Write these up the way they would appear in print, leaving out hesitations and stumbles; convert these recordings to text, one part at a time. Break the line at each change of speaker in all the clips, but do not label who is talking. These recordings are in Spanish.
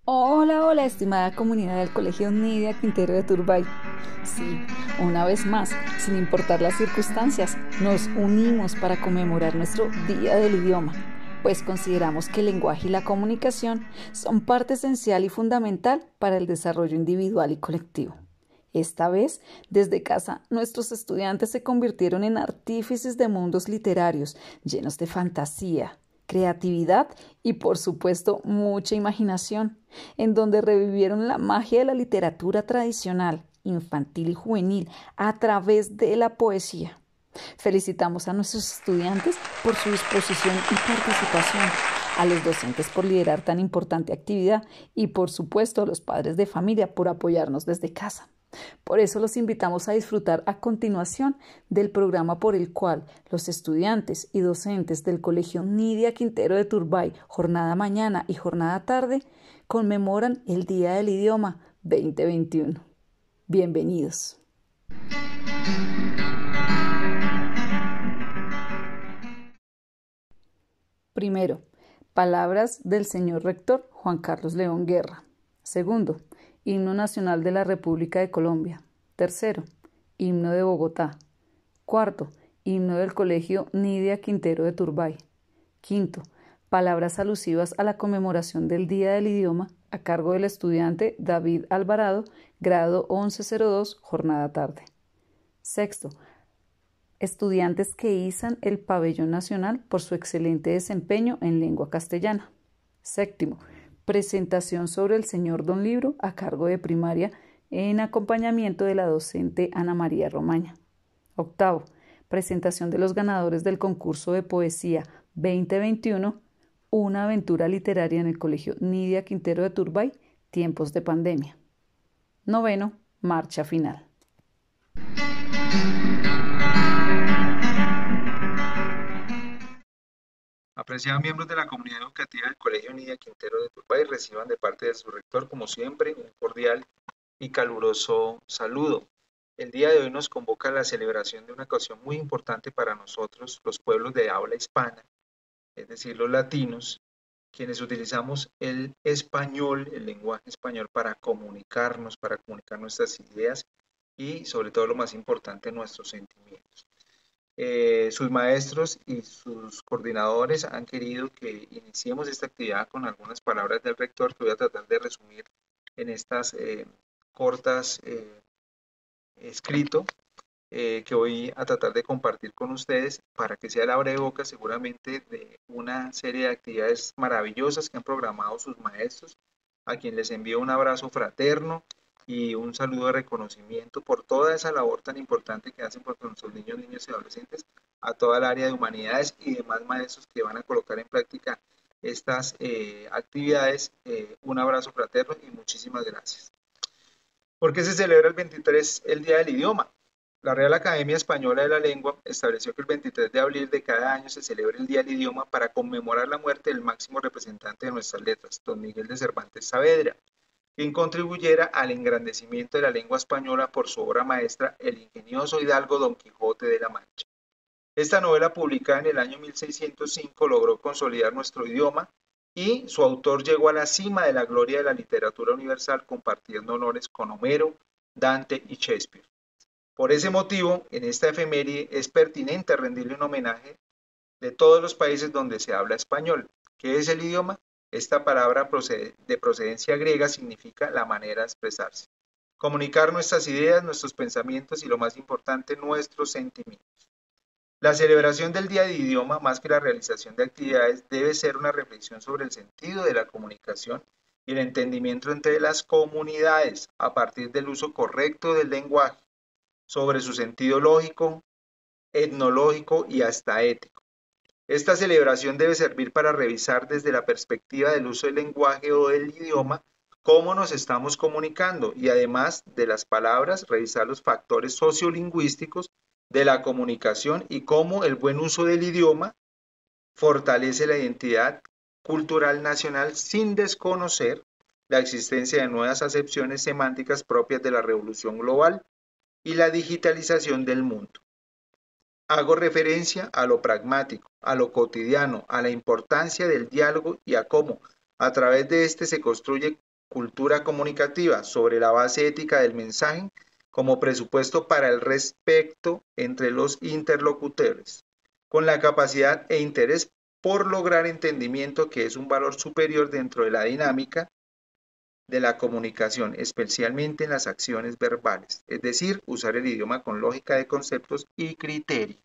Hola, hola, estimada comunidad del Colegio Nidia Quintero de Turbay. Sí, una vez más, sin importar las circunstancias, nos unimos para conmemorar nuestro Día del Idioma, pues consideramos que el lenguaje y la comunicación son parte esencial y fundamental para el desarrollo individual y colectivo. Esta vez, desde casa, nuestros estudiantes se convirtieron en artífices de mundos literarios llenos de fantasía, creatividad y, por supuesto, mucha imaginación, en donde revivieron la magia de la literatura tradicional, infantil y juvenil a través de la poesía. Felicitamos a nuestros estudiantes por su disposición y participación, a los docentes por liderar tan importante actividad y, por supuesto, a los padres de familia por apoyarnos desde casa. Por eso los invitamos a disfrutar a continuación del programa por el cual los estudiantes y docentes del Colegio Nidia Quintero de Turbay, jornada mañana y jornada tarde, conmemoran el Día del Idioma 2021. Bienvenidos. Primero, palabras del señor rector Juan Carlos León Guerra. Segundo, himno nacional de la República de Colombia. Tercero, himno de Bogotá. Cuarto, himno del Colegio Nidia Quintero de Turbay. Quinto, palabras alusivas a la conmemoración del Día del Idioma a cargo del estudiante David Alvarado, grado 1102, jornada tarde. Sexto, estudiantes que izan el pabellón nacional por su excelente desempeño en lengua castellana. Séptimo, presentación sobre el señor Don Libro a cargo de primaria en acompañamiento de la docente Ana María Romaña. Octavo, presentación de los ganadores del concurso de poesía 2021, una aventura literaria en el Colegio Nidia Quintero de Turbay, tiempos de pandemia. Noveno, marcha final.
Apreciados miembros de la comunidad educativa del Colegio Nidia Quintero de Turbay, reciban de parte de su rector, como siempre, un cordial y caluroso saludo. El día de hoy nos convoca a la celebración de una ocasión muy importante para nosotros, los pueblos de habla hispana, es decir, los latinos, quienes utilizamos el español, el lenguaje español para comunicar nuestras ideas y, sobre todo, lo más importante, nuestros sentimientos. Sus maestros y sus coordinadores han querido que iniciemos esta actividad con algunas palabras del rector que voy a tratar de resumir en estas cortas escrito que voy a tratar de compartir con ustedes para que sea la abre de boca seguramente de una serie de actividades maravillosas que han programado sus maestros, a quien les envío un abrazo fraterno y un saludo de reconocimiento por toda esa labor tan importante que hacen por nuestros niños, niñas y adolescentes, a toda el área de humanidades y demás maestros que van a colocar en práctica estas actividades. Un abrazo fraterno y muchísimas gracias. ¿Por qué se celebra el 23 el Día del Idioma? La Real Academia Española de la Lengua estableció que el 23 de abril de cada año se celebre el Día del Idioma para conmemorar la muerte del máximo representante de nuestras letras, don Miguel de Cervantes Saavedra, quien contribuyera al engrandecimiento de la lengua española por su obra maestra, el ingenioso hidalgo Don Quijote de la Mancha. Esta novela, publicada en el año 1605, logró consolidar nuestro idioma y su autor llegó a la cima de la gloria de la literatura universal, compartiendo honores con Homero, Dante y Shakespeare. Por ese motivo, en esta efeméride es pertinente rendirle un homenaje de todos los países donde se habla español. ¿Qué es el idioma? Esta palabra de procedencia griega significa la manera de expresarse. Comunicar nuestras ideas, nuestros pensamientos y, lo más importante, nuestros sentimientos. La celebración del Día del Idioma, más que la realización de actividades, debe ser una reflexión sobre el sentido de la comunicación y el entendimiento entre las comunidades a partir del uso correcto del lenguaje, sobre su sentido lógico, etnológico y hasta ético. Esta celebración debe servir para revisar desde la perspectiva del uso del lenguaje o del idioma cómo nos estamos comunicando y, además de las palabras, revisar los factores sociolingüísticos de la comunicación y cómo el buen uso del idioma fortalece la identidad cultural nacional sin desconocer la existencia de nuevas acepciones semánticas propias de la revolución global y la digitalización del mundo. Hago referencia a lo pragmático, a lo cotidiano, a la importancia del diálogo y a cómo a través de este se construye cultura comunicativa sobre la base ética del mensaje como presupuesto para el respeto entre los interlocutores, con la capacidad e interés por lograr entendimiento, que es un valor superior dentro de la dinámica de la comunicación, especialmente en las acciones verbales, es decir, usar el idioma con lógica de conceptos y criterios.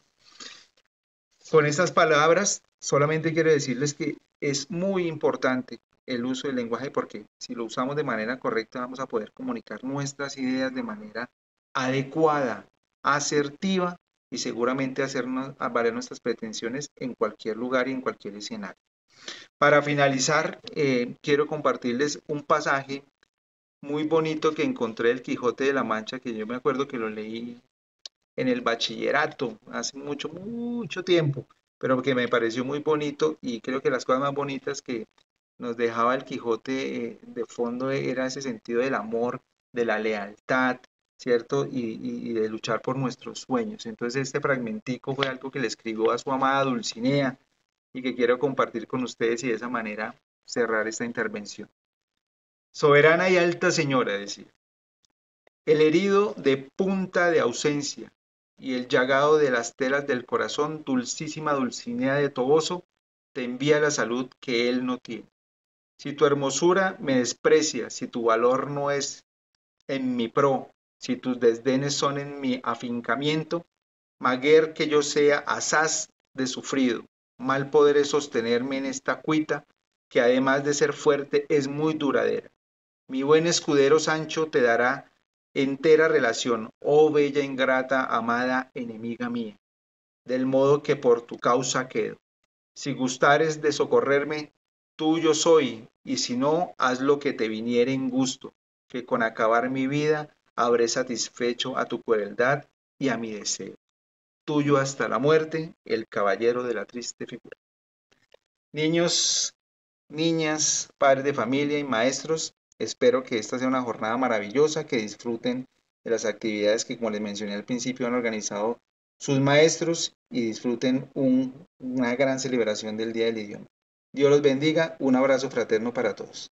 Con estas palabras, solamente quiero decirles que es muy importante el uso del lenguaje, porque si lo usamos de manera correcta vamos a poder comunicar nuestras ideas de manera adecuada, asertiva y seguramente hacernos valer nuestras pretensiones en cualquier lugar y en cualquier escenario. Para finalizar, quiero compartirles un pasaje muy bonito que encontré del Quijote de la Mancha, que yo me acuerdo que lo leí en el bachillerato hace mucho tiempo, pero que me pareció muy bonito, y creo que las cosas más bonitas que nos dejaba el Quijote de fondo era ese sentido del amor, de la lealtad, ¿cierto? Y de luchar por nuestros sueños. Entonces este fragmentico fue algo que le escribió a su amada Dulcinea y que quiero compartir con ustedes y de esa manera cerrar esta intervención. Soberana y alta señora, decía, el herido de punta de ausencia y el llagado de las telas del corazón, dulcísima Dulcinea de Toboso, te envía la salud que él no tiene. Si tu hermosura me desprecia, si tu valor no es en mi pro, si tus desdenes son en mi afincamiento, maguer que yo sea asaz de sufrido, mal podré sostenerme en esta cuita, que además de ser fuerte es muy duradera. Mi buen escudero Sancho te dará entera relación, oh bella ingrata, amada enemiga mía, del modo que por tu causa quedo. Si gustares de socorrerme, tuyo soy, y si no, haz lo que te viniere en gusto, que con acabar mi vida habré satisfecho a tu crueldad y a mi deseo. Tuyo hasta la muerte, el caballero de la triste figura. Niños, niñas, padres de familia y maestros, espero que esta sea una jornada maravillosa, que disfruten de las actividades que, como les mencioné al principio, han organizado sus maestros y disfruten una gran celebración del Día del Idioma. Dios los bendiga, un abrazo fraterno para todos.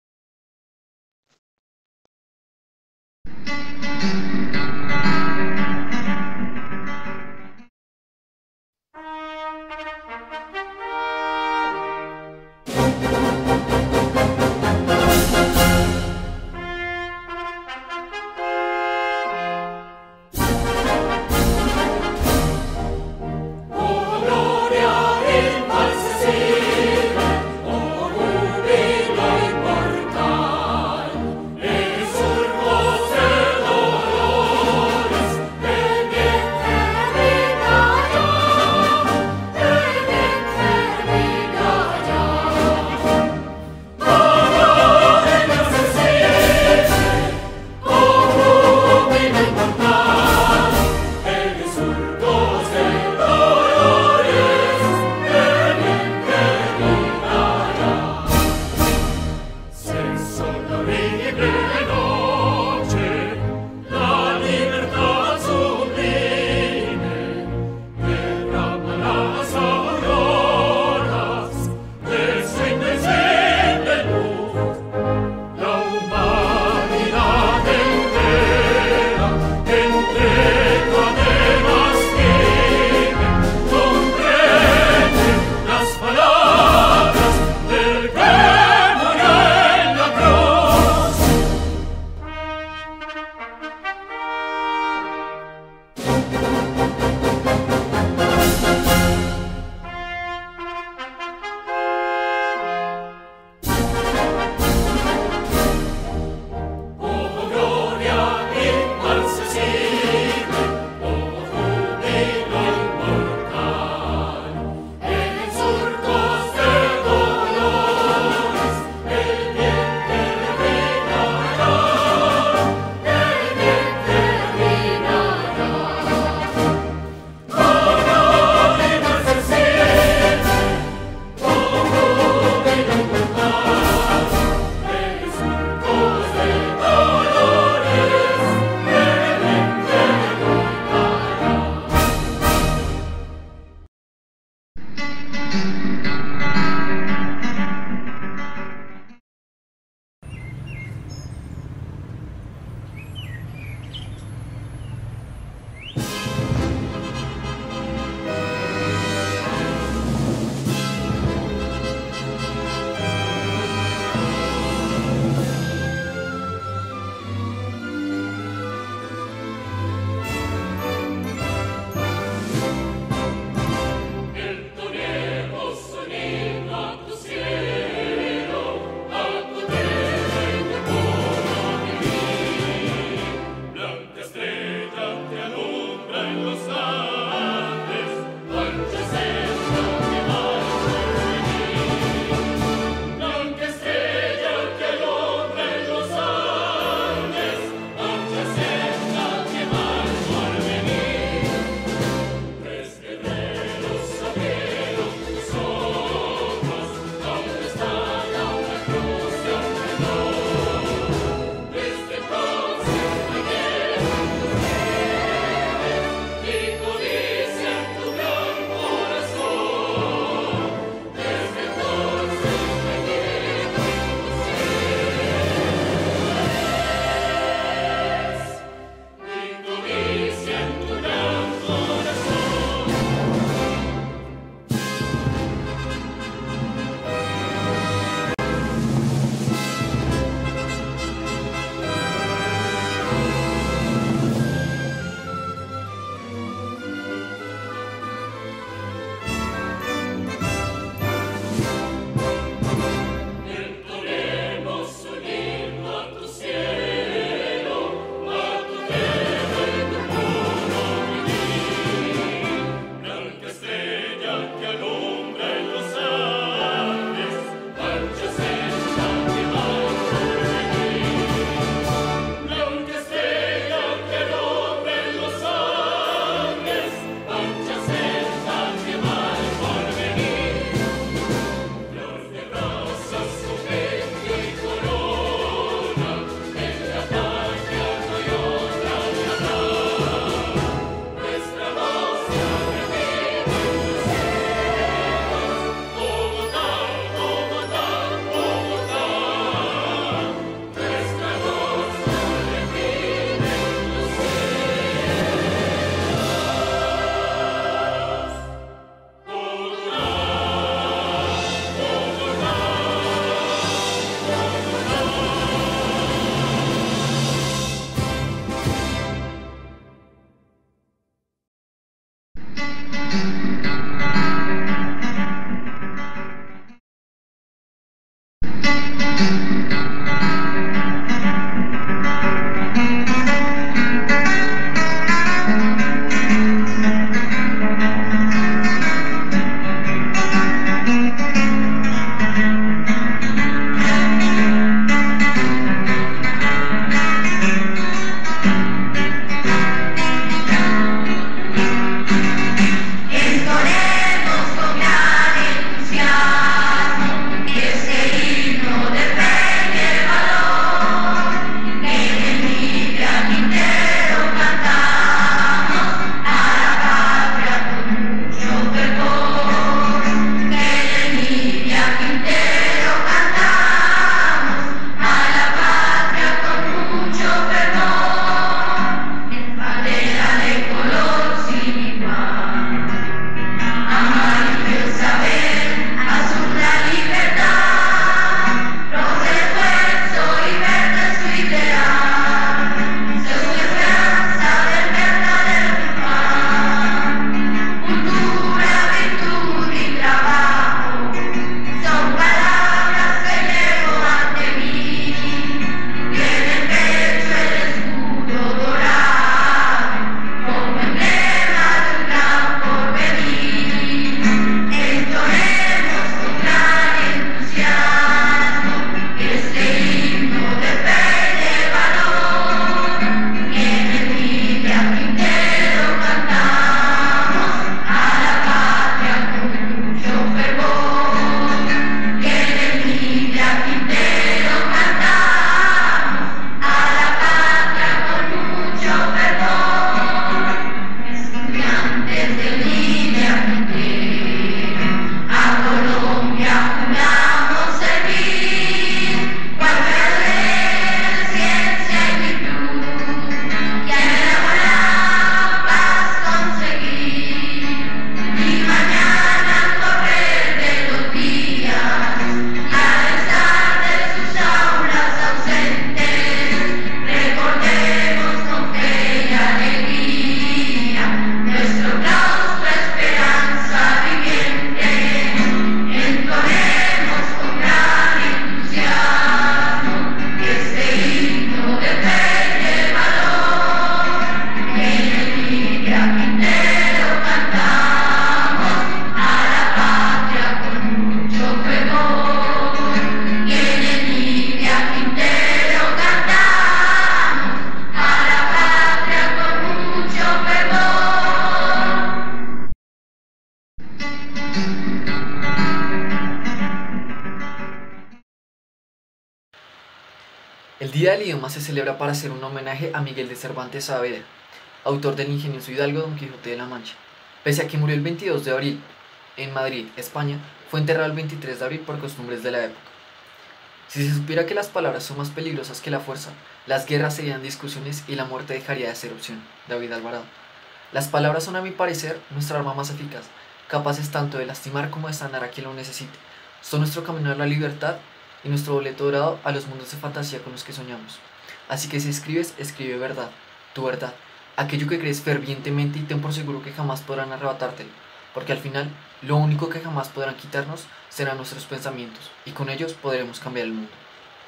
El Día del Idioma se celebra para hacer un homenaje a Miguel de Cervantes Saavedra, autor del ingenioso hidalgo Don Quijote de la Mancha. Pese a que murió el 22 de abril en Madrid, España, fue enterrado el 23 de abril por costumbres de la época. Si se supiera que las palabras son más peligrosas que la fuerza, las guerras serían discusiones y la muerte dejaría de ser opción. David Alvarado. Las palabras son, a mi parecer, nuestra arma más eficaz, capaces tanto de lastimar como de sanar a quien lo necesite. Son nuestro camino a la libertad y nuestro boleto dorado a los mundos de fantasía con los que soñamos. Así que si escribes, escribe verdad, tu verdad, aquello que crees fervientemente y ten por seguro que jamás podrán arrebatártelo, porque al final, lo único que jamás podrán quitarnos serán nuestros pensamientos, y con ellos podremos cambiar el mundo.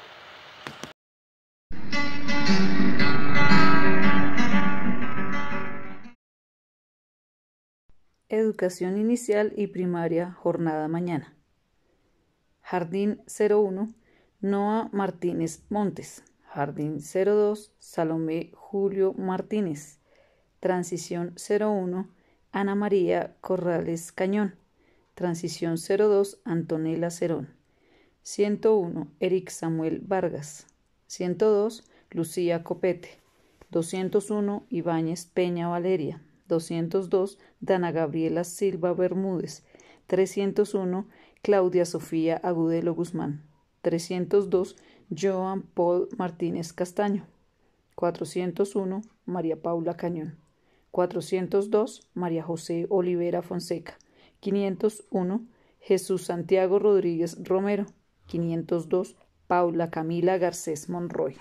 Educación inicial y primaria, jornada mañana. Jardín 01, Noa Martínez Montes. Jardín 02, Salomé Julio Martínez. Transición 01, Ana María Corrales Cañón. Transición 02, Antonella Cerón. 101, Eric Samuel Vargas. 102, Lucía Copete. 201, Ibáñez Peña Valeria. 202, Dana Gabriela Silva Bermúdez. 301, Claudia Sofía Agudelo Guzmán. 302, Joan Paul Martínez Castaño. 401, María Paula Cañón. 402, María José Olivera Fonseca. 501, Jesús Santiago Rodríguez Romero. 502, Paula Camila Garcés Monroy.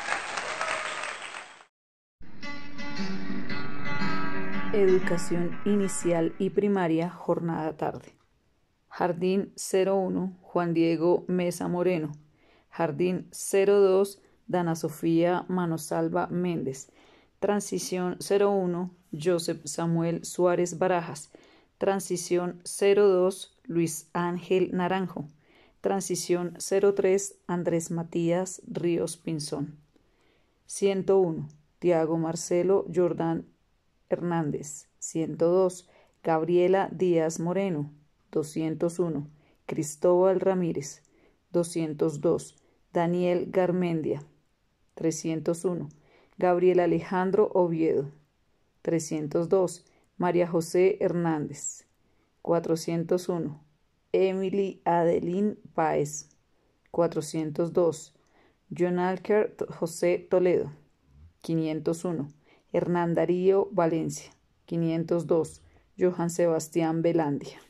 Educación inicial y primaria, jornada tarde. Jardín 01, Juan Diego Mesa Moreno. Jardín 02, Dana Sofía Manosalva Méndez. Transición 01, Joseph Samuel Suárez Barajas. Transición 02, Luis Ángel Naranjo. Transición 03, Andrés Matías Ríos Pinzón. 101, Tiago Marcelo Jordán Hernández. 102, Gabriela Díaz Moreno. 201, Cristóbal Ramírez. 202, Daniel Garmendia. 301, Gabriel Alejandro Oviedo. 302, María José Hernández. 401, Emily Adeline Páez. 402, Jonalker José Toledo. 501, Hernán Darío Valencia. 502, Johan Sebastián Velandia.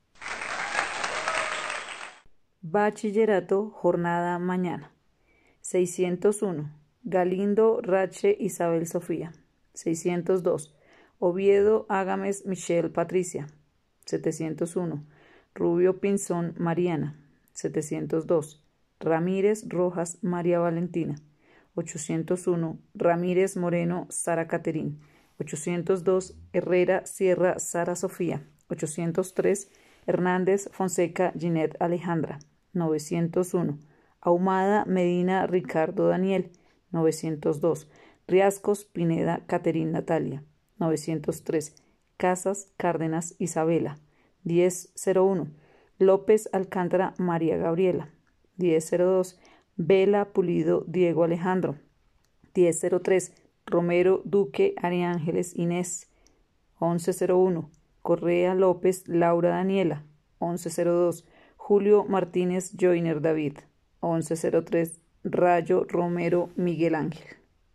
Bachillerato, jornada mañana. 601, Galindo Rache Isabel Sofía. 602, Oviedo Ágames Michelle Patricia. 701, Rubio Pinzón Mariana. 702, Ramírez Rojas María Valentina. 801, Ramírez Moreno Sara Caterín. 802, Herrera Sierra Sara Sofía. 803, Hernández Fonseca Ginette Alejandra. 901, Ahumada Medina Ricardo Daniel. 902, Riascos Pineda Caterín Natalia. 903, Casas Cárdenas Isabela. 1001, López Alcántara María Gabriela. 1002, Vela Pulido Diego Alejandro. 1003, Romero Duque Ariángeles Inés. 1101, Correa López Laura Daniela. 1102, Julio Martínez Joyner David. 1103, Rayo Romero Miguel Ángel.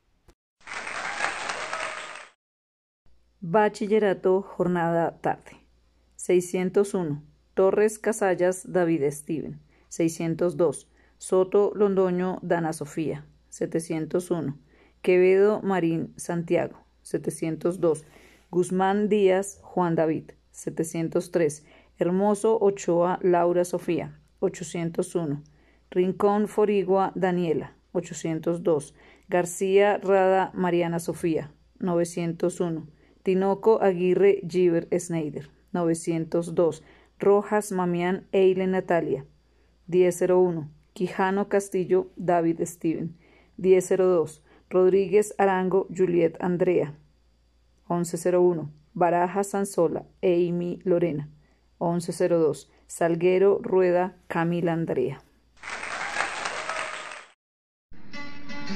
Bachillerato, jornada tarde. 601, Torres Casallas David Steven. 602, Soto Londoño Dana Sofía. 701, Quevedo Marín Santiago. 702, Guzmán Díaz Juan David. 703, Hermoso Ochoa Laura Sofía. 801, Rincón Forigua Daniela. 802, García Rada Mariana Sofía. 901, Tinoco Aguirre Giver Schneider. 902, Rojas Mamián Eilen Natalia. 1001, Quijano Castillo David Steven. 1002, Rodríguez Arango Juliet Andrea. 1101, Baraja Sansola Amy Lorena. 1102, Salguero Rueda Camila Andrea.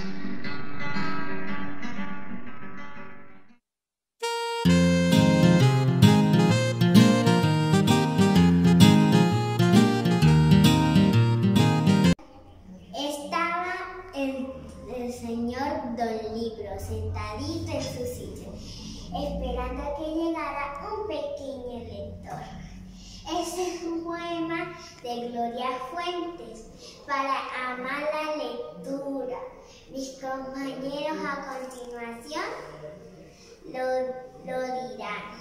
el señor Don Libro, sentadito en su silla, esperando a que llegara un pequeño lector. Este es un poema de Gloria Fuentes para amar la lectura. Mis compañeros a continuación lo dirán.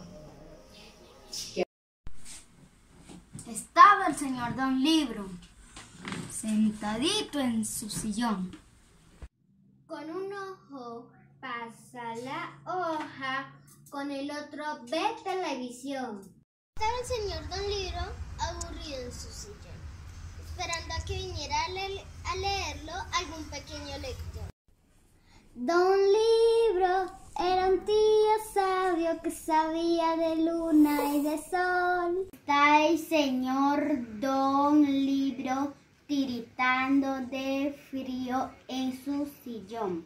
Estaba el señor Don Libro, sentadito en su sillón.
Con un ojo pasa la hoja, con el otro ve televisión. Estaba el señor Don Libro aburrido en su sillón, esperando a que viniera a leerlo algún pequeño lector. Don Libro era un tío sabio que sabía de luna y de sol. Está el señor Don Libro tiritando de frío en su sillón.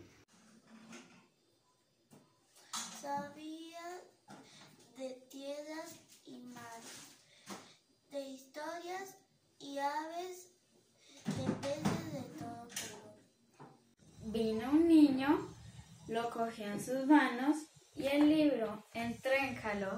Sabía de tierras y mares, de historias y aves, de peces de todo color.
Vino un niño, lo cogió en sus manos y el libro entró en calor.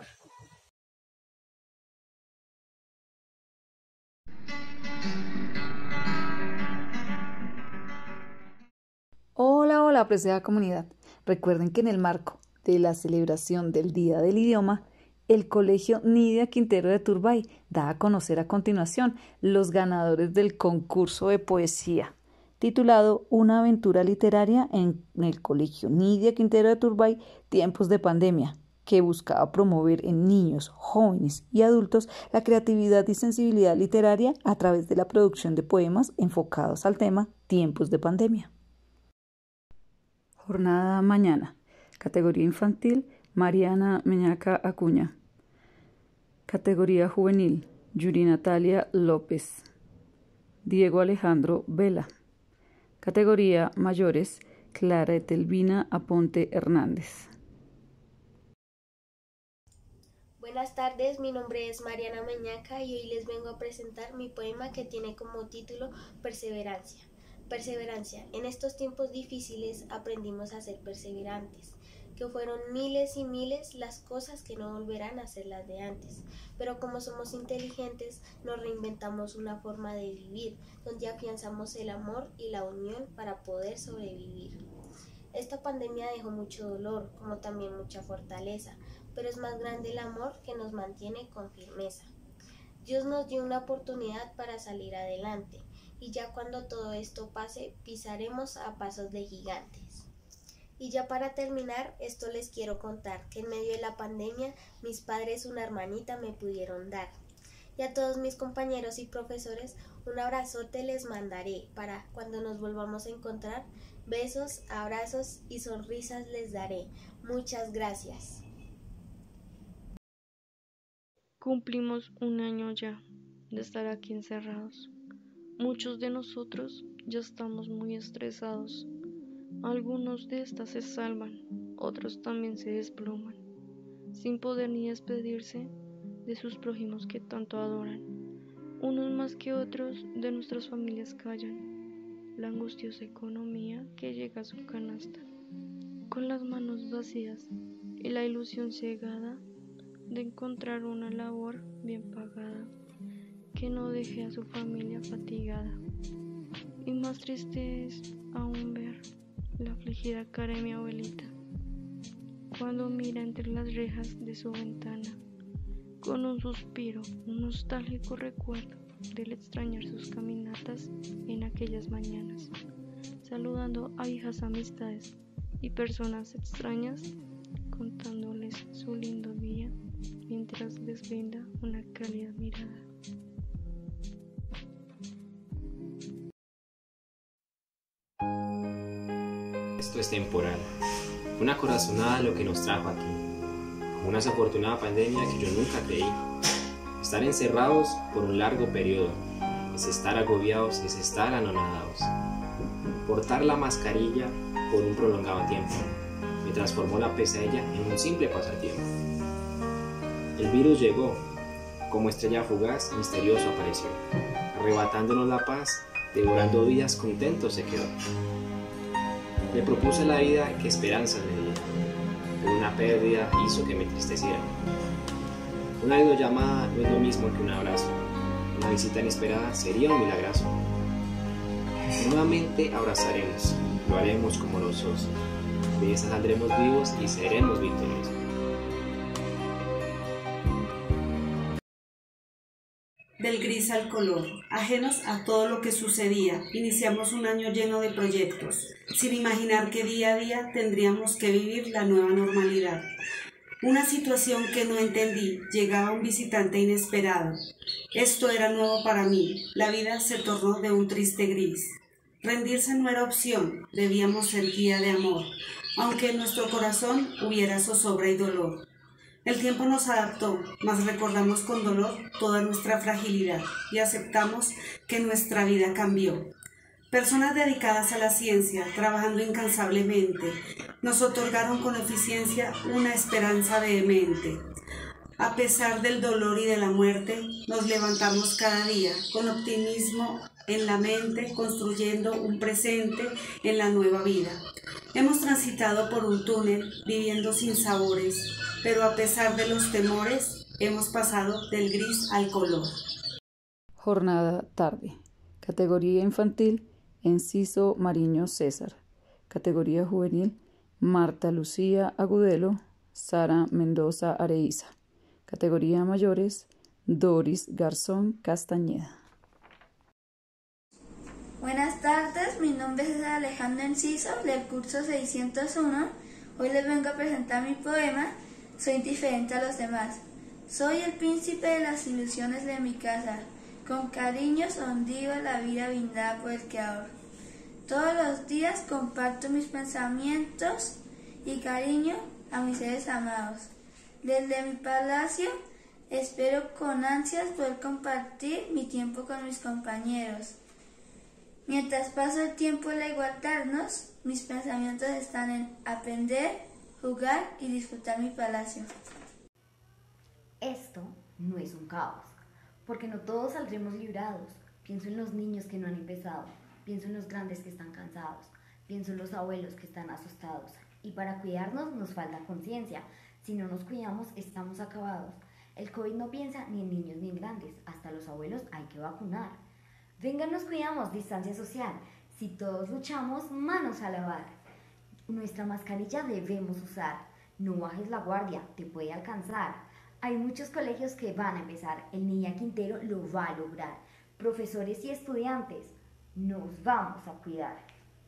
Hola, hola, apreciada comunidad. Recuerden que en el marco de la celebración del Día del Idioma, el Colegio Nidia Quintero de Turbay da a conocer a continuación los ganadores del concurso de poesía, titulado Una aventura literaria en el Colegio Nidia Quintero de Turbay, tiempos de pandemia, que buscaba promover en niños, jóvenes y adultos la creatividad y sensibilidad literaria a través de la producción de poemas enfocados al tema tiempos de pandemia. Jornada mañana. Categoría infantil, Mariana Meñaca Acuña. Categoría juvenil, Yuri Natalia López. Diego Alejandro Vela. Categoría mayores, Clara Etelvina Aponte Hernández.
Buenas tardes, mi nombre es Mariana Meñaca y hoy les vengo a presentar mi poema que tiene como título Perseverancia. Perseverancia. En estos tiempos difíciles aprendimos a ser perseverantes, que fueron miles y miles las cosas que no volverán a ser las de antes. Pero como somos inteligentes, nos reinventamos una forma de vivir, donde afianzamos el amor y la unión para poder sobrevivir. Esta pandemia dejó mucho dolor, como también mucha fortaleza, pero es más grande el amor que nos mantiene con firmeza. Dios nos dio una oportunidad para salir adelante, y ya cuando todo esto pase, pisaremos a pasos de gigantes. Y ya para terminar, esto les quiero contar, que en medio de la pandemia, mis padres una hermanita me pudieron dar. Y a todos mis compañeros y profesores, un abrazote les mandaré, para cuando nos volvamos a encontrar, besos, abrazos y sonrisas les daré. Muchas gracias.
Cumplimos un año ya de estar aquí encerrados. Muchos de nosotros ya estamos muy estresados. Algunos de estas se salvan, otros también se desploman, sin poder ni despedirse de sus prójimos que tanto adoran. Unos más que otros de nuestras familias callan la angustiosa economía que llega a su canasta, con las manos vacías y la ilusión cegada de encontrar una labor bien pagada que no deje a su familia fatigada. Y más triste es aún ver la afligida cara de mi abuelita cuando mira entre las rejas de su ventana con un suspiro, un nostálgico recuerdo del extrañar sus caminatas en aquellas mañanas, saludando a viejas amistades y personas extrañas, contándoles su lindo día mientras les brinda una cálida mirada.
Esto es temporal, una corazonada lo que nos trajo aquí, como una desafortunada pandemia que yo nunca creí. Estar encerrados por un largo periodo es estar agobiados, es estar anonadados. Portar la mascarilla por un prolongado tiempo me transformó la pesadilla en un simple pasatiempo. El virus llegó, como estrella fugaz, misterioso apareció, arrebatándonos la paz, devorando vidas, contento se quedó. Me propuse la vida que esperanzas me diera, pero una pérdida hizo que me entristeciera. Una videollamada no es lo mismo que un abrazo. Una visita inesperada sería un milagrazo. Nuevamente abrazaremos, lo haremos como los osos. De esa saldremos vivos y seremos victoriosos.
Del gris al color, ajenos a todo lo que sucedía, iniciamos un año lleno de proyectos, sin imaginar que día a día tendríamos que vivir la nueva normalidad. Una situación que no entendí, llegaba un visitante inesperado. Esto era nuevo para mí, la vida se tornó de un triste gris. Rendirse no era opción, debíamos ser guía de amor, aunque en nuestro corazón hubiera zozobra y dolor. El tiempo nos adaptó, mas recordamos con dolor toda nuestra fragilidad y aceptamos que nuestra vida cambió. Personas dedicadas a la ciencia, trabajando incansablemente, nos otorgaron con eficiencia una esperanza vehemente. A pesar del dolor y de la muerte, nos levantamos cada día con optimismo en la mente, construyendo un presente en la nueva vida. Hemos transitado por un túnel, viviendo sin sabores, pero a pesar de los temores, hemos pasado del gris al color.
Jornada tarde. Categoría infantil, Enciso Mariño César. Categoría juvenil, Marta Lucía Agudelo, Sara Mendoza Areiza. Categoría mayores, Doris Garzón Castañeda.
Buenas tardes, mi nombre es Alejandro Enciso, del curso 601. Hoy les vengo a presentar mi poema, Soy diferente a los demás. Soy el príncipe de las ilusiones de mi casa, con cariño sonrío la vida brindada por el Creador. Todos los días comparto mis pensamientos y cariño a mis seres amados. Desde mi palacio espero con ansias poder compartir mi tiempo con mis compañeros. Mientras paso el tiempo en la igualdadnos, mis pensamientos están en aprender, jugar y disfrutar mi palacio.
Esto no es un caos, porque no todos saldremos librados. Pienso en los niños que no han empezado, pienso en los grandes que están cansados, pienso en los abuelos que están asustados. Y para cuidarnos nos falta conciencia. Si no nos cuidamos, estamos acabados. El COVID no piensa ni en niños ni en grandes, hasta los abuelos hay que vacunar. Venga, nos cuidamos, distancia social. Si todos luchamos, manos a lavar. Nuestra mascarilla debemos usar. No bajes la guardia, te puede alcanzar. Hay muchos colegios que van a empezar. El Niña Quintero lo va a lograr. Profesores y estudiantes, nos vamos a cuidar.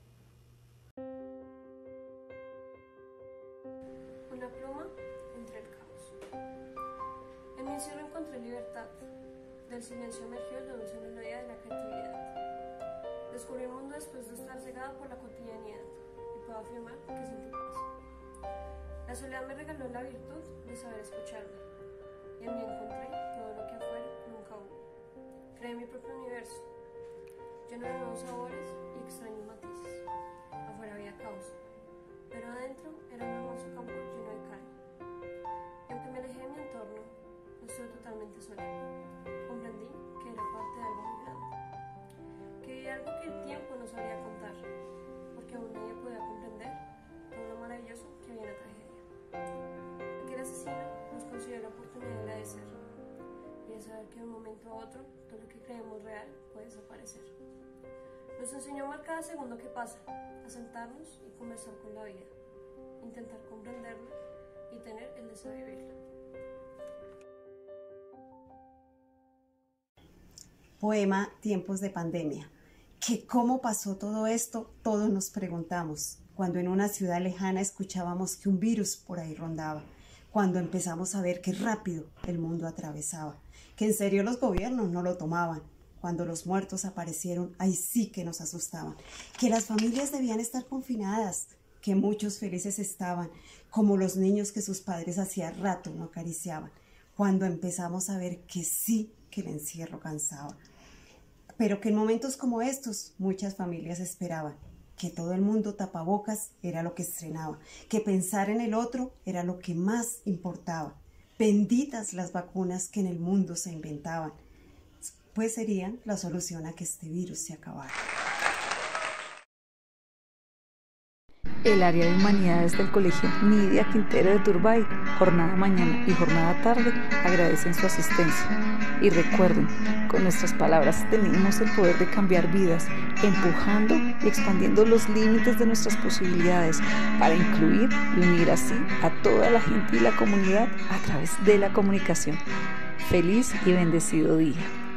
Una pluma entre el caos. En mi encierro encontré libertad. Del silencio emergió la dulce melodía de la creatividad. Descubrí el mundo después de estar cegada por la cotidianidad y puedo afirmar que sentí paz. La soledad me regaló la virtud de saber escucharme y en mí encontré todo lo que afuera nunca hubo. Creé mi propio universo, lleno de nuevos sabores y extraños matices. Afuera había caos, pero adentro era un hermoso campo lleno de calma. Y aunque me alejé de mi entorno, no estuve totalmente sola. Comprendí que era parte de algo muy grande, que vivía algo que el tiempo no sabría contar, porque aún nadie podía comprender todo lo maravilloso que había en la tragedia. Aquel asesino nos concedió la oportunidad de agradecer y de saber que de un momento a otro todo lo que creemos real puede desaparecer. Nos enseñó a marcar cada segundo que pasa, a sentarnos y conversar con la vida, intentar comprenderla y tener el deseo de vivirla.
Poema Tiempos de pandemia. ¿Que cómo pasó todo esto? Todos nos preguntamos. Cuando en una ciudad lejana escuchábamos que un virus por ahí rondaba. Cuando empezamos a ver qué rápido el mundo atravesaba. Que en serio los gobiernos no lo tomaban. Cuando los muertos aparecieron, ahí sí que nos asustaban. Que las familias debían estar confinadas. Que muchos felices estaban, como los niños que sus padres hacía rato no acariciaban. Cuando empezamos a ver que sí que el encierro cansaba. Pero que en momentos como estos muchas familias esperaban que todo el mundo tapabocas era lo que estrenaba, que pensar en el otro era lo que más importaba. Benditas las vacunas que en el mundo se inventaban, pues serían la solución a que este virus se acabara.
El área de humanidades del Colegio Nidia Quintero de Turbay, jornada mañana y jornada tarde, agradecen su asistencia. Y recuerden, con nuestras palabras tenemos el poder de cambiar vidas, empujando y expandiendo los límites de nuestras posibilidades para incluir y unir así a toda la gente y la comunidad a través de la comunicación. Feliz y bendecido día.